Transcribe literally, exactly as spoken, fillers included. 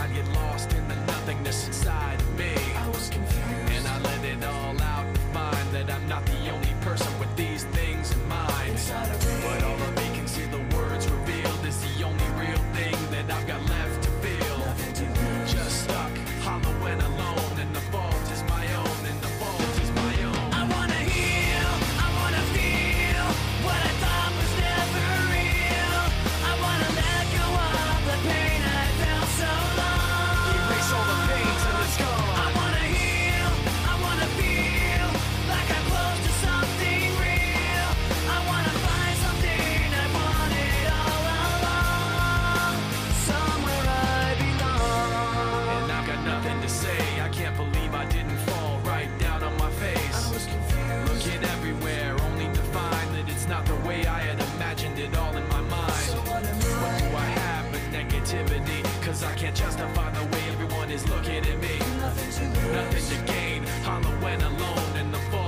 I'd get lost in the nothingness inside of me. I was confused, and I let it all out and find that I'm not the only person with these things in mind. inside of me. But all of me can see the words revealed is the only real thing that I've got left to feel. Nothing to lose. Just stuck, hollow and alone, and the fault is my own, and the fault is my own. I wanna heal, I wanna feel what I thought was never real. I wanna let go of the pain I felt so long. Erase all the pain till it's gone. I wanna heal, I wanna feel like I'm close to something real. I wanna find something I wanted all along, somewhere I belong. And I've got nothing to say. I can't believe I didn't fall right down on my face. I was confused, Looking everywhere, only to find that it's not the way I had imagined it all in my mind. so what am I? What do I have but negativity? Cause I can't justify the way everyone is looking at me. Nothing to lose. Nothing to gain, hollow and alone, and the fault